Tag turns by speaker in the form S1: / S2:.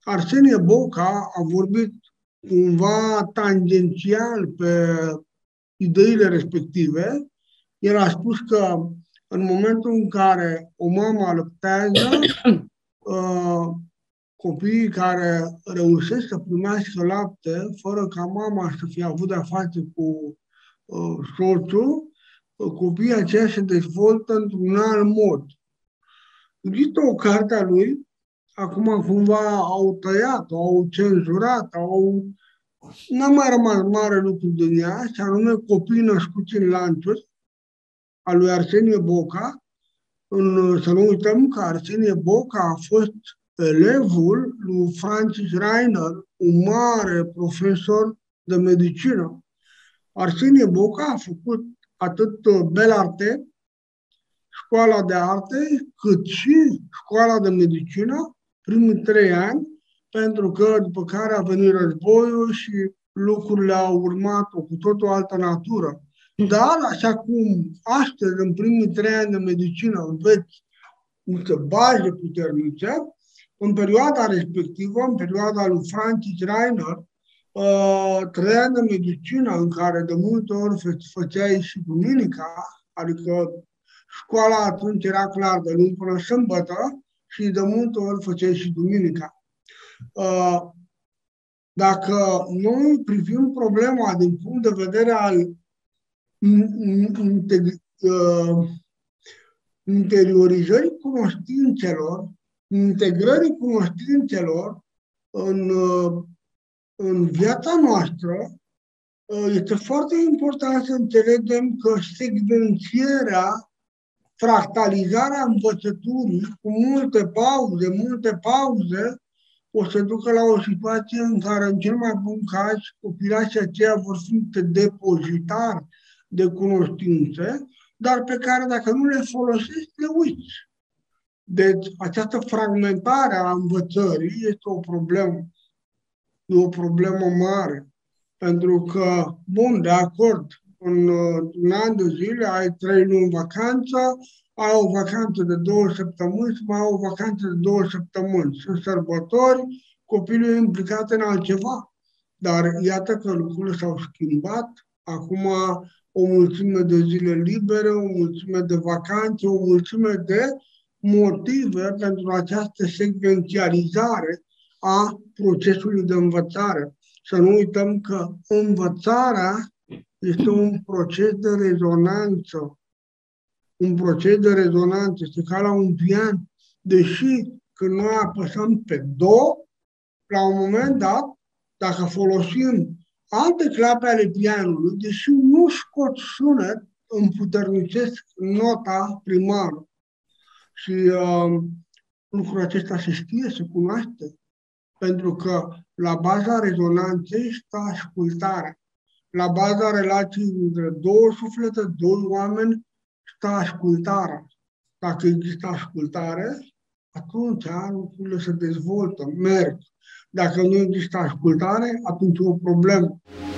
S1: Arsenie Boca a vorbit cumva tangențial pe ideile respective. El a spus că în momentul în care o mamă alăptează, copiii care reușesc să primească lapte fără ca mama să fie avut de-a face cu soțul, copiii aceia se dezvoltă într-un alt mod. Există o carte a lui, acum cumva au tăiat, au cenzurat, n-a mai rămas mare lucru din ea, și anume Copii născuți în lanțuri, a lui Arsenie Boca. Să nu uităm că Arsenie Boca a fost elevul lui Francis Reiner, un mare profesor de medicină. Arsenie Boca a făcut atât Belarte, școala de arte, cât și școala de medicină, primii 3 ani, pentru că după care a venit războiul și lucrurile au urmat o cu totul altă natură. Dar, așa cum astăzi, în primii 3 ani de medicină, înveți niște baze puternice, în perioada respectivă, în perioada lui Francis Reiner, 3 ani de medicină în care de multe ori făceai și duminica, adică școala atunci era clar de luni până sâmbătă și de multe ori făceai și duminica. Dacă noi privim problema din punct de vedere al interiorizării cunoștințelor, integrării cunoștințelor în viața noastră, este foarte important să înțelegem că secvențierea, fractalizarea învățăturii cu multe pauze, o să ducă la o situație în care, în cel mai bun caz, copilașii aceia vor fi niște depozitari de cunoștințe, dar pe care, dacă nu le folosești, le uiți. Deci, această fragmentare a învățării este o problemă. E o problemă mare. Pentru că, bun, de acord, în un an de zile ai 3 luni vacanță, ai o vacanță de 2 săptămâni și mai ai o vacanță de 2 săptămâni. Sunt sărbători, copilul e implicat în altceva. Dar iată că lucrurile s-au schimbat. Acum o mulțime de zile libere, o mulțime de vacanțe, o mulțime de motive pentru această secvențializare a procesului de învățare. Să nu uităm că învățarea este un proces de rezonanță. Un proces de rezonanță este ca la un pian. Deși când noi apăsăm pe do, la un moment dat, dacă folosim alte clape ale pianului, deși nu scot sunet, împuternicesc nota primară. Și lucrul acesta se știe, se cunoaște. Pentru că la baza rezonanței stă ascultarea. La baza relației între 2 suflete, 2 oameni, stă ascultarea. Dacă există ascultare, atunci lucrurile se dezvoltă, merg. Dacă nu există ascultare, atunci e o problemă.